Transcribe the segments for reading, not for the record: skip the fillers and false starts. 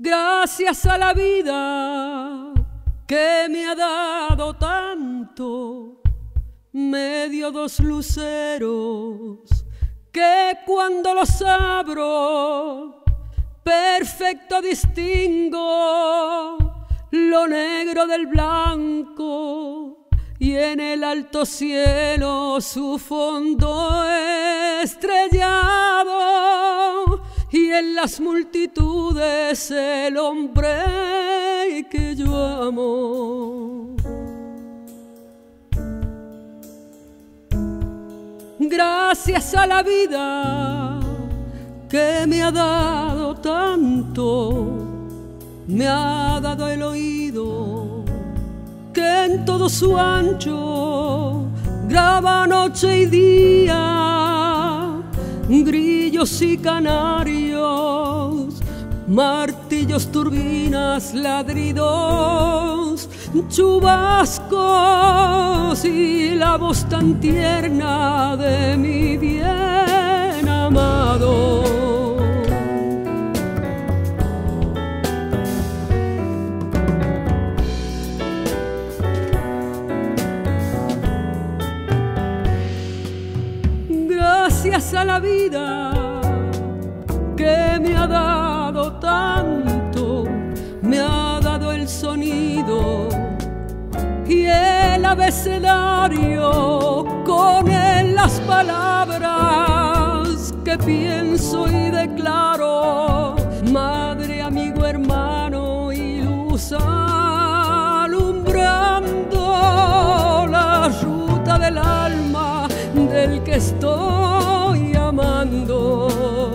Gracias a la vida que me ha dado tanto, me dio dos luceros que cuando los abro perfecto distingo lo negro del blanco y en el alto cielo su fondo estrellado y en las multitudes el hombre que yo amo. Gracias a la vida que me ha dado tanto, me ha dado el oído que en todo su ancho graba noche y día, grillos y canarios, martillos, turbinas, ladridos, chubascos y la voz tan tierna de mi bien amado. Gracias a la vida que me ha dado tanto, me ha dado el sonido y el abecedario, con él las palabras que pienso y declaro, madre, amigo, hermano y luz alumbrando la ruta del alma del que estoy amando.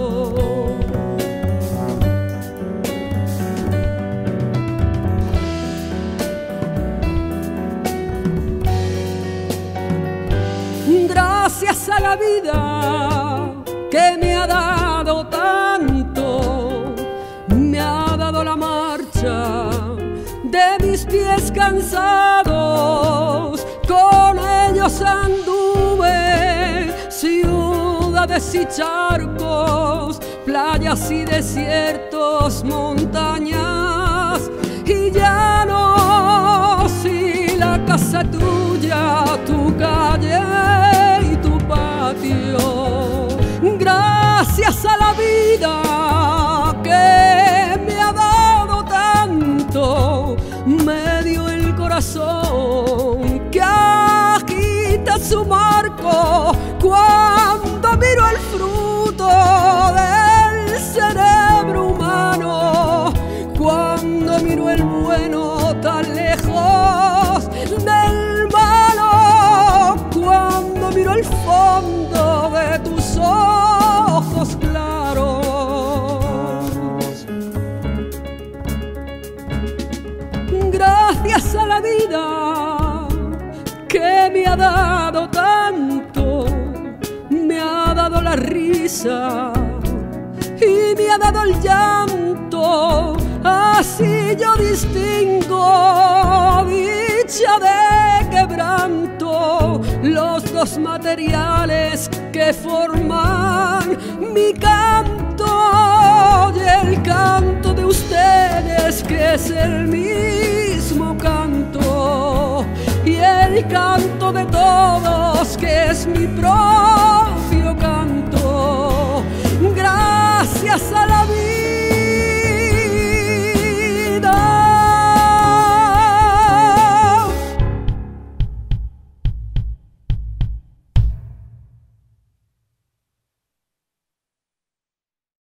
Gracias a la vida que me ha dado tanto, me ha dado la marcha de mis pies cansados, con ellos anduve ciudades y charcos, playas y desiertos, montañas y llanos, y la casa tuya, tu calle y tu patio. Gracias a la vida que me ha dado tanto, me dio el corazón que agita su marco cuando miro el fruto del cerebro humano, cuando miro el bueno tan lejos del malo, cuando miro el fondo de tus ojos claros. Gracias a la vida que me ha dado tanto, me ha dado la risa y me ha dado el llanto, así yo distingo dicha de quebranto, los dos materiales que forman mi canto y el canto de ustedes que es el mismo canto y el canto de todos que es mi propio